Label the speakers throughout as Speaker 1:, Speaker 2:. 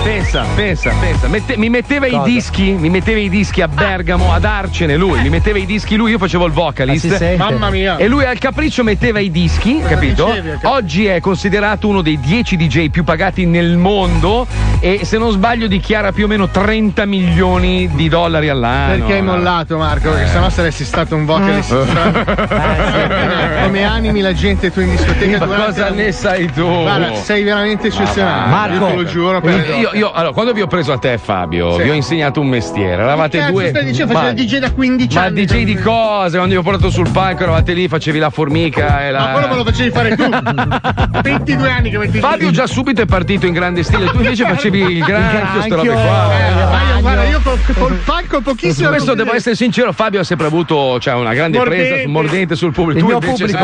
Speaker 1: pensa. Mi metteva i dischi a Bergamo, ad Arcene, lui. Mi metteva i dischi lui, io facevo il vocalist.
Speaker 2: Mamma mia.
Speaker 1: E lui al capriccio metteva i dischi, capito? Oggi è considerato uno dei 10 DJ più pagati nel mondo e se non sbaglio dichiara più o meno 30 milioni di dollari all'anno.
Speaker 2: Perché hai mollato, Marco? Perché sennò saresti stato un vocalist. Come animi la gente tu in discoteca.
Speaker 1: Ma cosa ne sai tu?
Speaker 2: Guarda, sei veramente eccezionale.
Speaker 3: Marco,
Speaker 2: io te lo giuro.
Speaker 1: Io allora, quando vi ho preso a te e Fabio, vi ho insegnato un mestiere. Eravate due.
Speaker 2: Stai dicendo, facevi il DJ da 15 anni.
Speaker 1: Ma DJ di cosa? Quando vi ho portato sul palco eravate lì, facevi la formica e la.
Speaker 2: Ma quello me lo facevi fare tu. 22 anni che metti.
Speaker 1: Fabio già subito è partito in grande stile, tu invece facevi il granchio, queste robe qua.
Speaker 2: Guarda, io col palco pochissimo.
Speaker 1: Questo devo essere sincero, Fabio ha sempre avuto una grande presa, mordente sul pubblico.
Speaker 3: Il mio pubblico.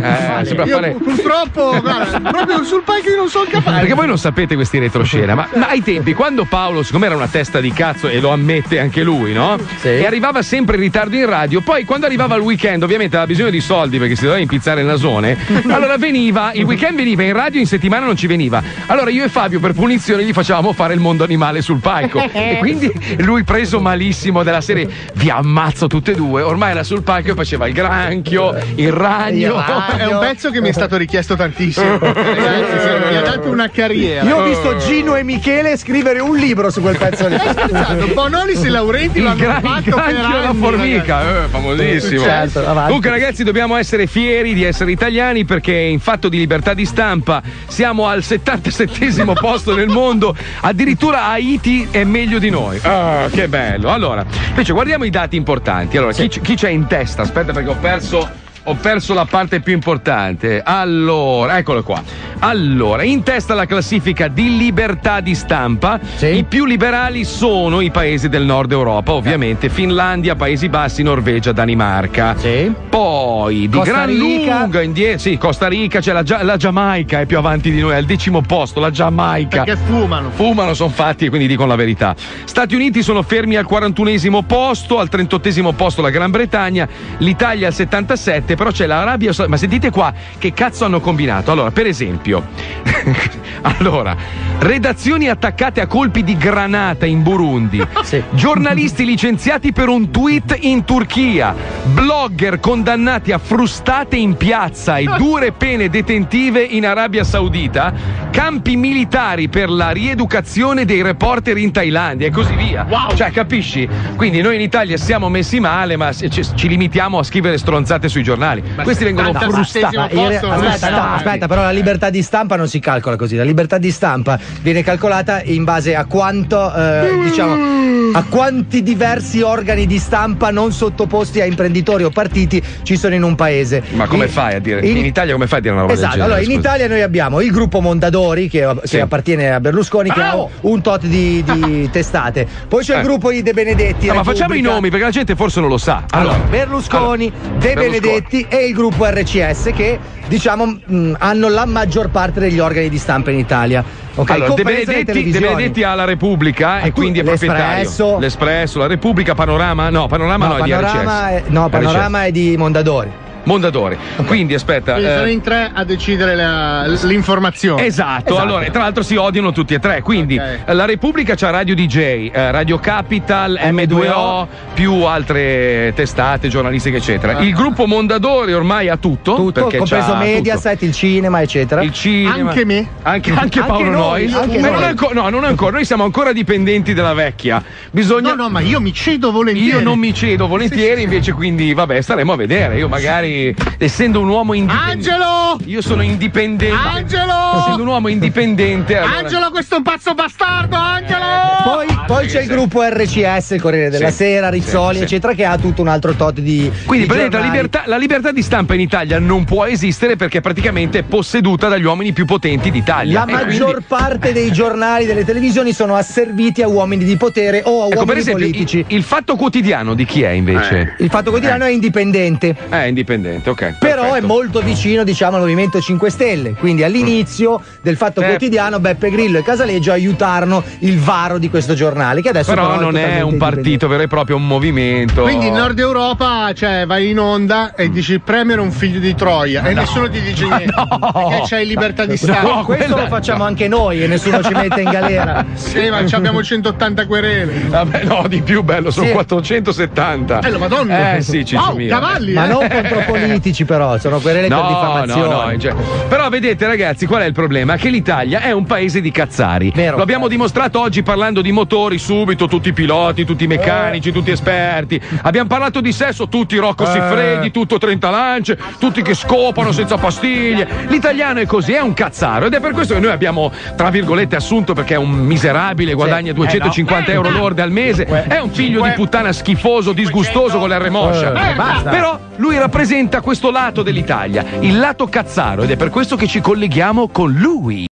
Speaker 2: Io purtroppo, guarda, proprio sul palco io non sono capace.
Speaker 1: Perché voi non sapete questi retroscena, ma ai tempi, quando Paolo, siccome era una testa di cazzo e lo ammette anche lui, no? Sì. E arrivava sempre in ritardo in radio, poi quando arrivava il weekend, ovviamente aveva bisogno di soldi perché si doveva impizzare il nasone. Allora il weekend veniva in radio, in settimana non ci veniva. Allora io e Fabio per punizione gli facevamo fare il mondo animale sul palco. E quindi lui preso malissimo della serie vi ammazzo tutte e due, ormai era sul palco e faceva il granchio, il ragno.
Speaker 2: È un pezzo che mi è stato richiesto tantissimo. Ragazzi, mi ha dato una carriera.
Speaker 3: Io ho visto Gino e Michele scrivere un libro su quel pezzo lì.
Speaker 2: Bonolis e Laurenti l'hanno fatto per anni,
Speaker 1: la formica, famosissimo.
Speaker 3: Certo,
Speaker 1: comunque ragazzi dobbiamo essere fieri di essere italiani perché in fatto di libertà di stampa siamo al 77° posto nel mondo, addirittura Haiti è meglio di noi. Che bello. Allora invece guardiamo i dati importanti. Allora chi c'è in testa? Aspetta perché ho perso la parte più importante. Allora, eccolo qua. Allora, in testa alla classifica di libertà di stampa, i più liberali sono i paesi del nord Europa, ovviamente, Finlandia, Paesi Bassi, Norvegia, Danimarca. Poi, di gran lunga indietro, Costa Rica, c'è la Giamaica è più avanti di noi, al 10° posto, la Giamaica.
Speaker 2: Perché fumano.
Speaker 1: Fumano, sono fatti e quindi dicono la verità. Stati Uniti sono fermi al 41° posto, al 38° posto la Gran Bretagna, l'Italia al 77, però c'è l'Arabia Saudita. Ma sentite qua che cazzo hanno combinato. Allora, per esempio, redazioni attaccate a colpi di granata in Burundi, giornalisti licenziati per un tweet in Turchia, blogger condannati a frustate in piazza e dure pene detentive in Arabia Saudita, campi militari per la rieducazione dei reporter in Thailandia e così via. Cioè, capisci? Quindi noi in Italia siamo messi male, ma ci limitiamo a scrivere stronzate sui giornali. Questi vengono frustati.
Speaker 3: Aspetta, però la libertà di stampa non si calcola così. La libertà di stampa viene calcolata in base a quanto, a quanti diversi organi di stampa non sottoposti a imprenditori o partiti ci sono in un paese.
Speaker 1: Ma come fai a dire? In Italia come fai a dire una roba del genere?
Speaker 3: Allora, in Italia noi abbiamo il gruppo Mondadori che appartiene a Berlusconi, che ha un tot di testate. Poi c'è il gruppo di De Benedetti.
Speaker 1: Ma facciamo i nomi perché la gente forse non lo sa.
Speaker 3: Allora, Berlusconi, De Benedetti e il gruppo RCS che hanno la maggior parte degli organi di stampa in Italia.
Speaker 1: Allora, De Benedetti ha la Repubblica e quindi è proprietario. L'Espresso, la Repubblica, Panorama? No, Panorama è di RCS.
Speaker 3: Panorama è di Mondadori.
Speaker 1: Quindi aspetta,
Speaker 2: sono in tre a decidere l'informazione.
Speaker 1: Esatto. Allora, tra l'altro si odiano tutti e tre. Quindi la Repubblica c'ha Radio DJ, Radio Capital, M2O, più altre testate giornalistiche, eccetera. Il gruppo Mondadori ormai ha tutto
Speaker 3: compreso Mediaset, il cinema, eccetera.
Speaker 1: Il cinema.
Speaker 2: Anche me.
Speaker 1: Anche Paolo Nois. Non ancora. Noi siamo ancora dipendenti della vecchia.
Speaker 2: No, ma io mi cedo volentieri.
Speaker 1: Io non mi cedo volentieri, invece, quindi vabbè, staremo a vedere. Io magari, essendo un uomo indipendente.
Speaker 2: Angelo!
Speaker 1: Io sono indipendente.
Speaker 2: Angelo!
Speaker 1: Essendo un uomo indipendente. Allora...
Speaker 2: Angelo, questo è un pazzo bastardo, Angelo!
Speaker 3: Poi c'è il gruppo RCS, il Corriere della Sera, Rizzoli, eccetera, che ha tutto un altro tot di.
Speaker 1: Quindi la libertà di stampa in Italia non può esistere perché praticamente è posseduta dagli uomini più potenti d'Italia.
Speaker 3: La maggior parte dei giornali, delle televisioni sono asserviti a uomini di potere o a uomini
Speaker 1: per esempio,
Speaker 3: politici.
Speaker 1: Il Fatto Quotidiano di chi è invece?
Speaker 3: Il Fatto Quotidiano è indipendente.
Speaker 1: È indipendente, ok.
Speaker 3: Però
Speaker 1: perfetto.
Speaker 3: È molto vicino, al Movimento 5 Stelle. Quindi all'inizio del Fatto Quotidiano Beppe Grillo e Casaleggio aiutarono il varo di questo giornale. nazionali che adesso
Speaker 1: però non è un partito vero e proprio, un movimento.
Speaker 2: Quindi in Nord Europa, cioè, vai in onda e dici il premier è un figlio di Troia e nessuno ti dice niente. Perché c'hai libertà di stampa.
Speaker 3: No, questo lo facciamo anche noi e nessuno ci mette in galera.
Speaker 2: Sì, ma abbiamo 180 querele.
Speaker 1: Vabbè, no, di più, bello, sono 470.
Speaker 2: La Madonna.
Speaker 1: Sì, Ciccio mio.
Speaker 2: Cavalli,
Speaker 3: ma non contro politici, però, sono querele per diffamazione.
Speaker 1: No, però vedete, ragazzi, qual è il problema? Che l'Italia è un paese di cazzari.
Speaker 3: Vero.
Speaker 1: Lo abbiamo dimostrato oggi parlando di motori, subito, tutti i piloti, tutti i meccanici, tutti esperti. Abbiamo parlato di sesso, tutti Rocco Siffredi, tutto 30 lance, tutti che scopano senza pastiglie. L'italiano è così, è un cazzaro, ed è per questo che noi abbiamo, tra virgolette, assunto, perché è un miserabile, guadagna 250 euro lordi al mese, è un figlio di puttana schifoso, disgustoso con l'R moscia. Però lui rappresenta questo lato dell'Italia, il lato cazzaro, ed è per questo che ci colleghiamo con lui.